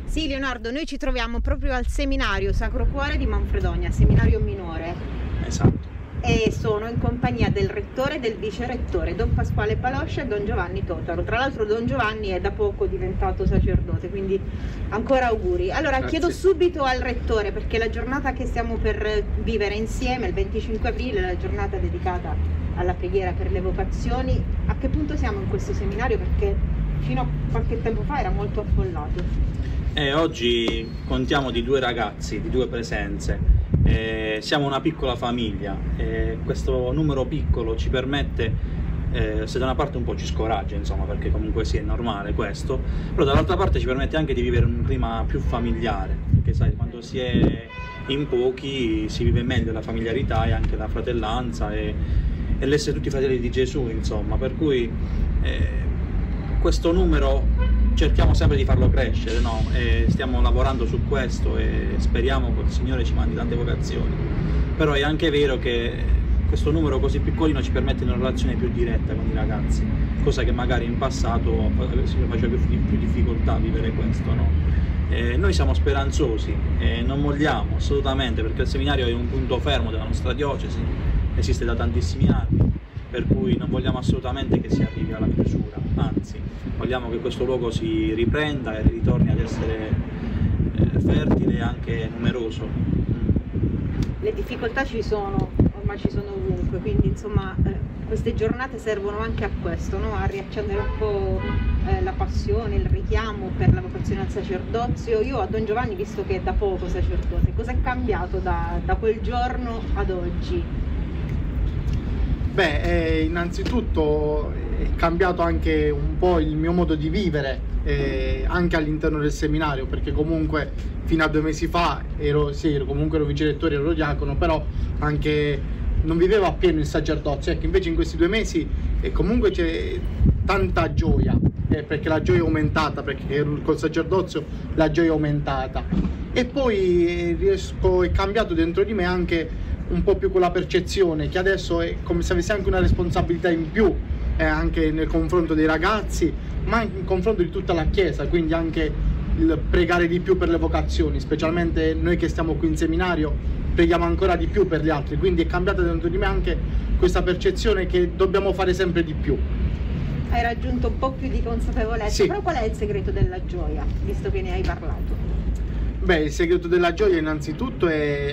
Sì, Leonardo, noi ci troviamo proprio al seminario Sacro Cuore di Manfredonia, seminario minore. Esatto. E sono in compagnia del rettore e del vicerettore, Don Pasquale Paloscia e Don Giovanni Totaro. Tra l'altro Don Giovanni è da poco diventato sacerdote, quindi ancora auguri. Allora, Grazie. chiedo subito al rettore, perché la giornata che stiamo per vivere insieme, il 25 aprile, la giornata dedicata alla preghiera per le vocazioni, a che punto siamo in questo seminario? Perché fino a qualche tempo fa era molto affollato. Oggi contiamo di 2 ragazzi, di 2 presenze. Siamo una piccola famiglia. Questo numero piccolo ci permette, se da una parte un po' ci scoraggia, insomma, perché comunque sì, è normale questo, però dall'altra parte ci permette anche di vivere un clima più familiare, perché sai, quando si è in pochi si vive meglio la familiarità e anche la fratellanza e l'essere tutti fratelli di Gesù, insomma, per cui questo numero cerchiamo sempre di farlo crescere, no? Stiamo lavorando su questo e speriamo che il Signore ci mandi tante vocazioni. Però è anche vero che questo numero così piccolino ci permette una relazione più diretta con i ragazzi, cosa che magari in passato faceva più difficoltà a vivere questo, no? Noi siamo speranzosi e non molliamo assolutamente, perché il seminario è un punto fermo della nostra diocesi, esiste da tantissimi anni, per cui non vogliamo assolutamente che si arrivi alla chiusura, anzi vogliamo che questo luogo si riprenda e ritorni ad essere fertile e anche numeroso. Le difficoltà ci sono, ormai ci sono ovunque, quindi insomma queste giornate servono anche a questo, no? A riaccendere un po' la passione, il richiamo per la vocazione al sacerdozio. Io a Don Giovanni, visto che è da poco sacerdote, cosa è cambiato da quel giorno ad oggi? Beh, innanzitutto è cambiato anche un po' il mio modo di vivere, anche all'interno del seminario, perché comunque fino a 2 mesi fa ero vicerettore, ero diacono, però anche non vivevo appieno il sacerdozio. Ecco, invece in questi 2 mesi comunque c'è tanta gioia, perché la gioia è aumentata, perché col sacerdozio la gioia è aumentata. E poi è cambiato dentro di me anche un po' più quella percezione che adesso è come se avessi anche una responsabilità in più, anche nel confronto dei ragazzi, ma anche in confronto di tutta la Chiesa, quindi anche il pregare di più per le vocazioni, specialmente noi che stiamo qui in seminario preghiamo ancora di più per gli altri, quindi è cambiata dentro di me anche questa percezione che dobbiamo fare sempre di più. Hai raggiunto un po' più di consapevolezza, sì. Però qual è il segreto della gioia, visto che ne hai parlato? Beh, il segreto della gioia innanzitutto è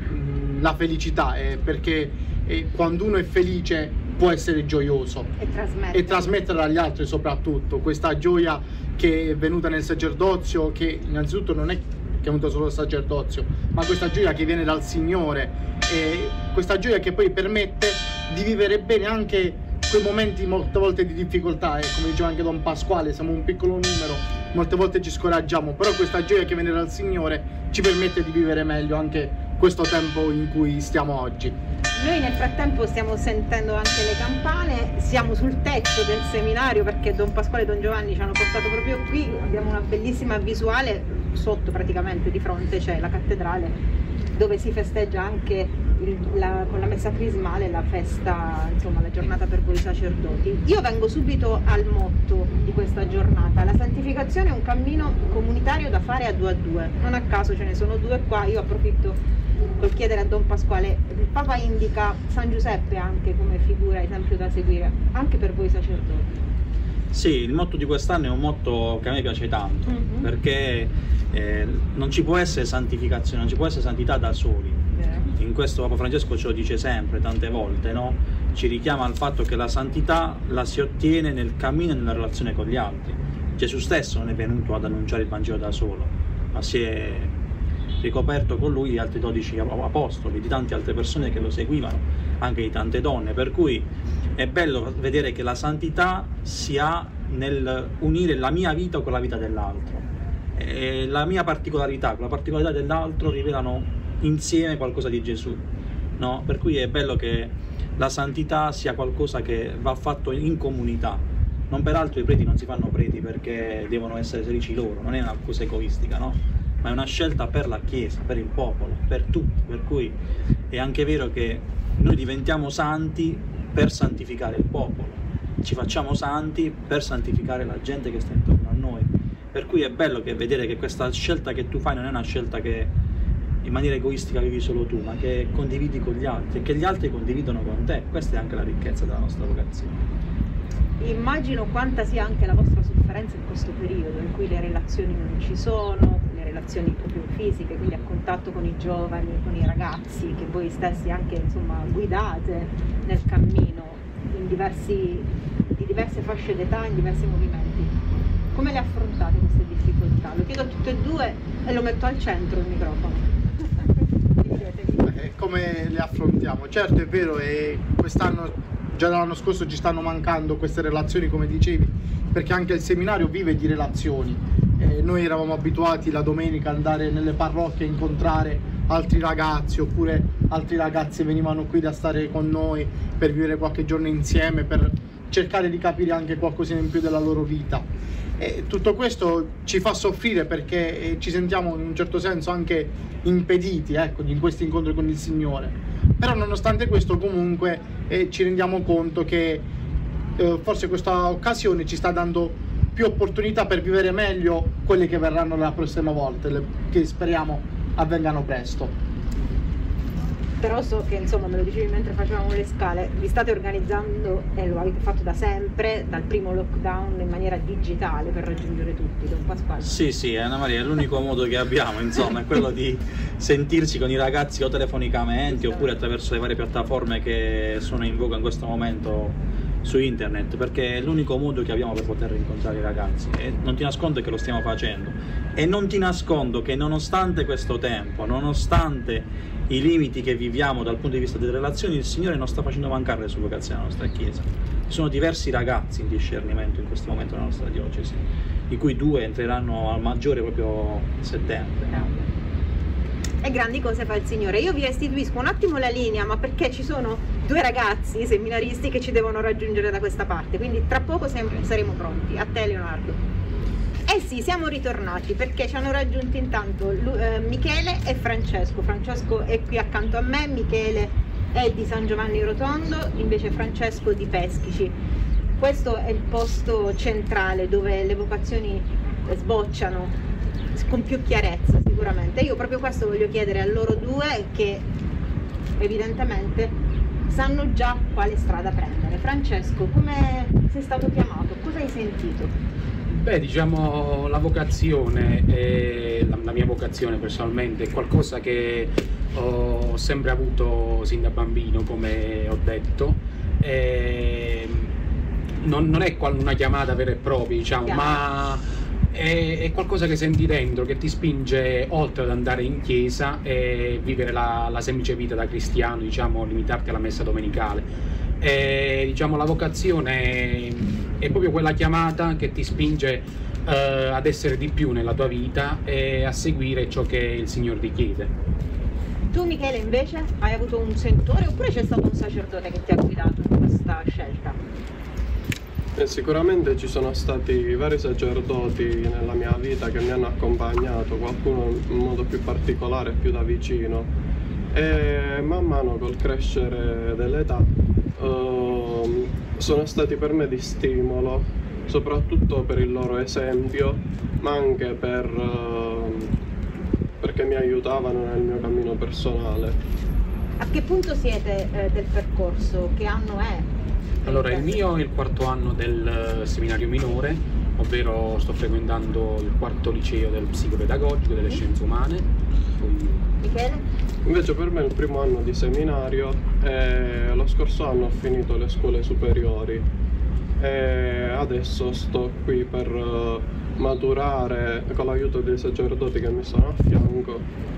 la felicità, perché quando uno è felice può essere gioioso e trasmetterla agli altri, soprattutto questa gioia che è venuta nel sacerdozio, che innanzitutto non è che è venuta solo dal sacerdozio, ma questa gioia che viene dal Signore, e questa gioia che poi permette di vivere bene anche quei momenti molte volte di difficoltà, e come diceva anche Don Pasquale, siamo un piccolo numero, molte volte ci scoraggiamo, però questa gioia che viene dal Signore ci permette di vivere meglio anche questo tempo in cui stiamo oggi. Noi nel frattempo stiamo sentendo anche le campane, siamo sul tetto del seminario perché Don Pasquale e Don Giovanni ci hanno portato proprio qui, abbiamo una bellissima visuale, sotto praticamente di fronte c'è la cattedrale dove si festeggia anche con la messa crismale la festa, insomma la giornata per voi sacerdoti. Io vengo subito al motto di questa giornata: la santificazione è un cammino comunitario da fare a 2 a 2, non a caso ce ne sono 2 qua. Io approfitto col chiedere a Don Pasquale, il Papa indica San Giuseppe anche come figura, esempio da seguire, anche per voi sacerdoti. Sì, il motto di quest'anno è un motto che a me piace tanto, perché non ci può essere santificazione, non ci può essere santità da soli. In questo Papa Francesco ce lo dice sempre, tante volte, no? Ci richiama al fatto che la santità la si ottiene nel cammino e nella relazione con gli altri. Gesù stesso non è venuto ad annunciare il Vangelo da solo, ma si è ricoperto con lui di altri 12 apostoli, di tante altre persone che lo seguivano, anche di tante donne, per cui è bello vedere che la santità si ha nel unire la mia vita con la vita dell'altro, e la mia particolarità con la particolarità dell'altro rivelano insieme qualcosa di Gesù, no? Per cui è bello che la santità sia qualcosa che va fatto in comunità. Non peraltro i preti non si fanno preti perché devono essere felici loro, non è una cosa egoistica, no? Ma è una scelta per la Chiesa, per il popolo, per tutti, per cui è anche vero che noi diventiamo santi per santificare il popolo, ci facciamo santi per santificare la gente che sta intorno a noi, Per cui è bello vedere che questa scelta che tu fai non è una scelta che in maniera egoistica vivi solo tu, ma che condividi con gli altri e che gli altri condividono con te. Questa è anche la ricchezza della nostra vocazione. Immagino quanta sia anche la vostra sofferenza in questo periodo in cui le relazioni non ci sono, le relazioni proprio fisiche, quindi a contatto con i giovani, con i ragazzi, che voi stessi anche guidate nel cammino di diverse fasce d'età, in diversi movimenti. Come le affrontate queste difficoltà? Lo chiedo a tutte e due e lo metto al centro il microfono. Come le affrontiamo? Certo, è vero, e quest'anno, già dall'anno scorso, ci stanno mancando queste relazioni, come dicevi, perché anche il seminario vive di relazioni. Noi eravamo abituati la domenica ad andare nelle parrocchie a incontrare altri ragazzi, oppure altri ragazzi venivano qui da stare con noi per vivere qualche giorno insieme, per cercare di capire anche qualcosina in più della loro vita. E tutto questo ci fa soffrire perché ci sentiamo in un certo senso anche impediti, ecco, in questi incontri con il Signore. Però nonostante questo comunque ci rendiamo conto che forse questa occasione ci sta dando più opportunità per vivere meglio quelle che verranno la prossima volta, che speriamo avvengano presto. Però so che, insomma, me lo dicevi mentre facevamo le scale, vi state organizzando, e lo avete fatto da sempre, dal primo lockdown, in maniera digitale per raggiungere tutti, Don Pasquale. Sì, Anna Maria, è l'unico modo che abbiamo, insomma, è quello di sentirci con i ragazzi o telefonicamente oppure attraverso le varie piattaforme che sono in voga in questo momento su internet, perché è l'unico modo che abbiamo per poter incontrare i ragazzi, e non ti nascondo che lo stiamo facendo, e non ti nascondo che nonostante questo tempo, nonostante i limiti che viviamo dal punto di vista delle relazioni, il Signore non sta facendo mancare le sue vocazioni alla nostra Chiesa. Ci sono diversi ragazzi in discernimento in questo momento nella nostra diocesi, di cui 2 entreranno al maggiore proprio a settembre. E grandi cose fa il Signore. Io vi restituisco un attimo la linea, ma perché ci sono 2 ragazzi seminaristi che ci devono raggiungere da questa parte, quindi tra poco saremo pronti. A te, Leonardo. Eh sì, siamo ritornati perché ci hanno raggiunti intanto Michele e Francesco. Francesco è qui accanto a me, Michele è di San Giovanni Rotondo, invece Francesco di Peschici. Questo è il posto centrale dove le vocazioni sbocciano con più chiarezza sicuramente. Io proprio questo voglio chiedere a loro 2, che evidentemente sanno già quale strada prendere. Francesco, come sei stato chiamato? Cosa hai sentito? Beh, diciamo, la vocazione, la mia vocazione personalmente, è qualcosa che ho sempre avuto sin da bambino, come ho detto. Non è una chiamata vera e propria, diciamo, ma è qualcosa che senti dentro, che ti spinge oltre ad andare in chiesa e vivere la semplice vita da cristiano, diciamo, limitarti alla messa domenicale. Diciamo, la vocazione è proprio quella chiamata che ti spinge ad essere di più nella tua vita e a seguire ciò che il Signore ti chiede. Tu, Michele, invece hai avuto un sentore oppure c'è stato un sacerdote che ti ha guidato in questa scelta? Sicuramente ci sono stati vari sacerdoti nella mia vita che mi hanno accompagnato, qualcuno in modo più particolare, più da vicino, e man mano col crescere dell'età sono stati per me di stimolo, soprattutto per il loro esempio, ma anche perché mi aiutavano nel mio cammino personale. A che punto siete del percorso? Che anno è? Allora, il mio è il 4º anno del seminario minore, ovvero sto frequentando il 4º liceo del psicopedagogico delle scienze umane. Michele? Invece per me è il 1° anno di seminario e lo scorso anno ho finito le scuole superiori e adesso sto qui per maturare, con l'aiuto dei sacerdoti che mi sono a fianco,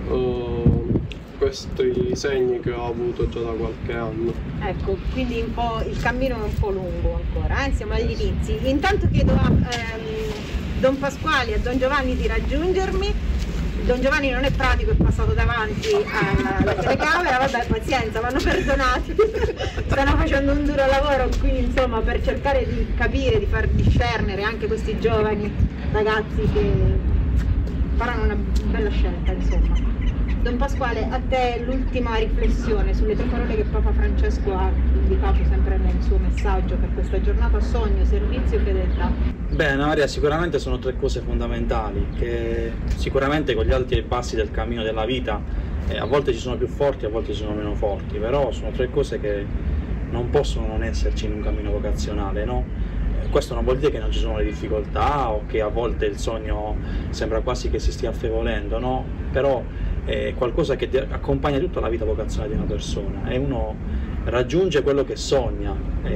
questi segni che ho avuto già da qualche anno. Ecco, quindi un po' il cammino è un po' lungo ancora, siamo agli inizi. Intanto chiedo a Don Pasquale e a Don Giovanni di raggiungermi. Don Giovanni non è pratico, è passato davanti alla telecamera, vabbè, pazienza, vanno perdonati. Stanno facendo un duro lavoro qui, insomma, per cercare di capire, di far discernere anche questi giovani ragazzi che faranno una bella scelta, insomma. Don Pasquale, a te l'ultima riflessione sulle 3 parole che Papa Francesco ha indicato sempre nel suo messaggio per questa giornata: sogno, servizio, fedeltà. Beh, Anna Maria, sicuramente sono 3 cose fondamentali che sicuramente con gli alti e bassi del cammino della vita a volte ci sono più forti, a volte ci sono meno forti, però sono 3 cose che non possono non esserci in un cammino vocazionale, no? Questo non vuol dire che non ci sono le difficoltà o che a volte il sogno sembra quasi che si stia affievolendo, no? Però è qualcosa che accompagna tutta la vita vocazionale di una persona e uno raggiunge quello che sogna.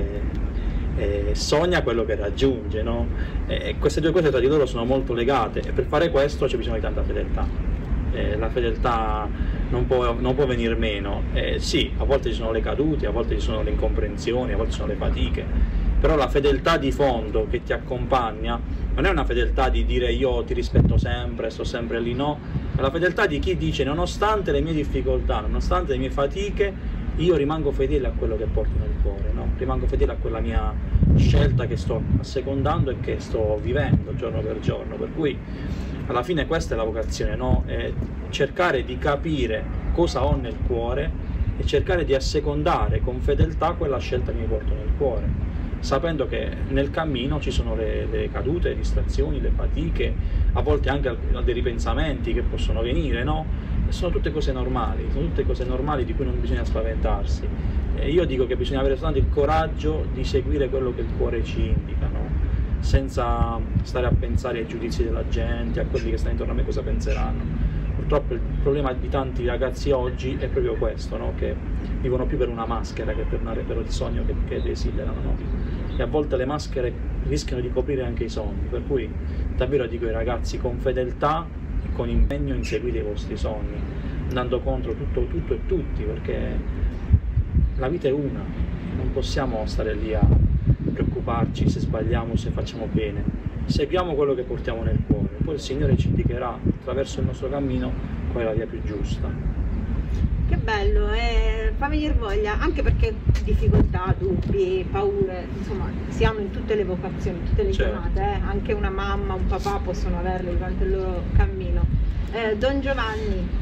Sogna quello che raggiunge, no? Queste 2 cose tra di loro sono molto legate e per fare questo c'è bisogno di tanta fedeltà. La fedeltà non può venire meno. Sì, a volte ci sono le cadute, a volte ci sono le incomprensioni, a volte ci sono le fatiche, però la fedeltà di fondo che ti accompagna non è una fedeltà di dire io ti rispetto sempre, sto sempre lì, no? È la fedeltà di chi dice nonostante le mie difficoltà, nonostante le mie fatiche, io rimango fedele a quello che porto nel cuore, no? Rimango fedele a quella mia scelta che sto assecondando e che sto vivendo giorno per giorno, per cui alla fine questa è la vocazione, no? È cercare di capire cosa ho nel cuore e cercare di assecondare con fedeltà quella scelta che mi porto nel cuore, sapendo che nel cammino ci sono le cadute, le distrazioni, le fatiche, a volte anche dei ripensamenti che possono venire, no? Sono tutte cose normali di cui non bisogna spaventarsi. Io dico che bisogna avere soltanto il coraggio di seguire quello che il cuore ci indica, no? Senza stare a pensare ai giudizi della gente, a quelli che stanno intorno a me cosa penseranno. Purtroppo il problema di tanti ragazzi oggi è proprio questo, no? Che vivono più per una maschera che per il sogno che desiderano, no? E a volte le maschere rischiano di coprire anche i sogni, per cui davvero dico ai ragazzi con fedeltà e con impegno inseguite i vostri sogni, andando contro tutto e tutti, perché la vita è una, non possiamo stare lì a preoccuparci se sbagliamo, se facciamo bene. Seguiamo quello che portiamo nel cuore, poi il Signore ci indicherà attraverso il nostro cammino qual è la via più giusta. Che bello, fa venire voglia, anche perché difficoltà, dubbi, paure, insomma, si hanno in tutte le vocazioni, in tutte le chiamate, anche una mamma, un papà possono averle durante il loro cammino. Don Giovanni,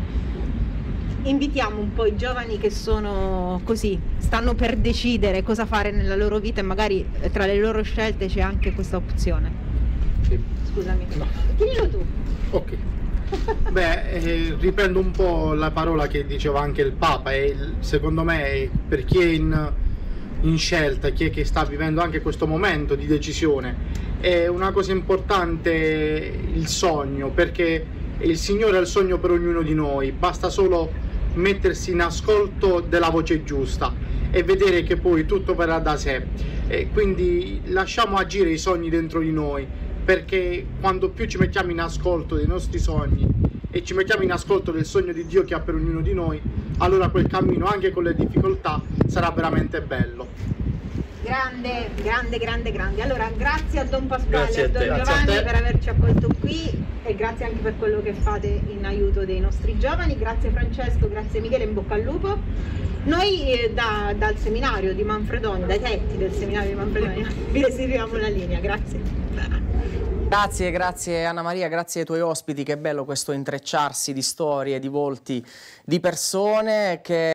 invitiamo un po' i giovani che sono così, stanno per decidere cosa fare nella loro vita e magari tra le loro scelte c'è anche questa opzione. Sì. Scusami, no. Chiedilo tu. Ok. Beh, riprendo un po' la parola che diceva anche il Papa e secondo me per chi è in scelta, chi è che sta vivendo anche questo momento di decisione, è una cosa importante il sogno, perché il Signore ha il sogno per ognuno di noi, basta solo mettersi in ascolto della voce giusta e vedere che poi tutto verrà da sé. E quindi lasciamo agire i sogni dentro di noi, perché quando più ci mettiamo in ascolto dei nostri sogni e ci mettiamo in ascolto del sogno di Dio che ha per ognuno di noi, allora quel cammino, anche con le difficoltà, sarà veramente bello. Grande, grande, grande, grande. Allora, grazie a Don Pasquale e a Don Grazie Giovanni a te. per averci accolto qui e grazie anche per quello che fate in aiuto dei nostri giovani. Grazie Francesco, grazie Michele, in bocca al lupo. Noi dal seminario di Manfredonia, dai tetti del seminario di Manfredonia, vi restituiamo la linea. Grazie. Grazie Anna Maria, grazie ai tuoi ospiti, che bello questo intrecciarsi di storie, di volti, di persone che